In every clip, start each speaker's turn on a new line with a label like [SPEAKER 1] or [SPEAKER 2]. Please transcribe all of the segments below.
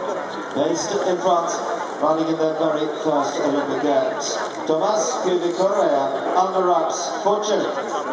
[SPEAKER 1] Based in France, running in their very first Olympic Games. Tomás Guidi Correa on the wraps for Chile.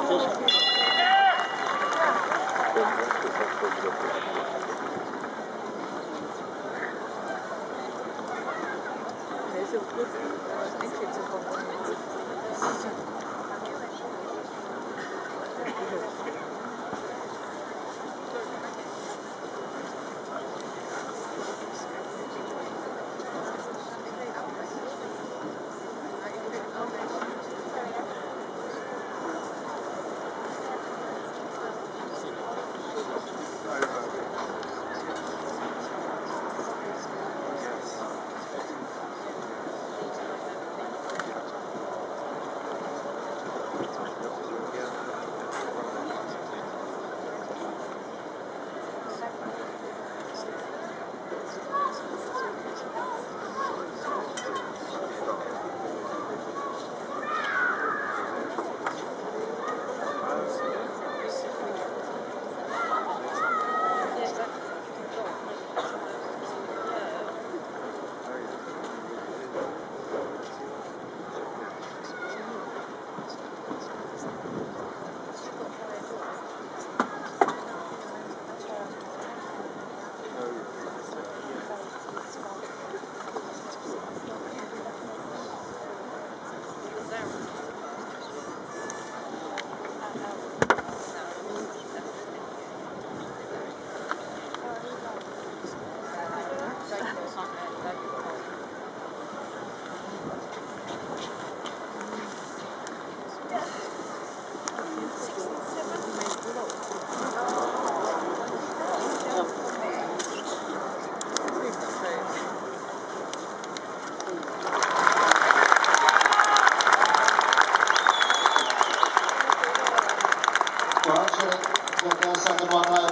[SPEAKER 1] Get their second one home.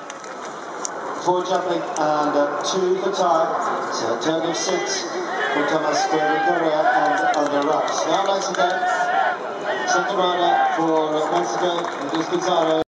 [SPEAKER 1] 4 jumping and 2 for time. So a total of 6 for Tomás Guidi Correa and on the wraps. Now Mexico. Second runner for Mexico, Luis Pizarro.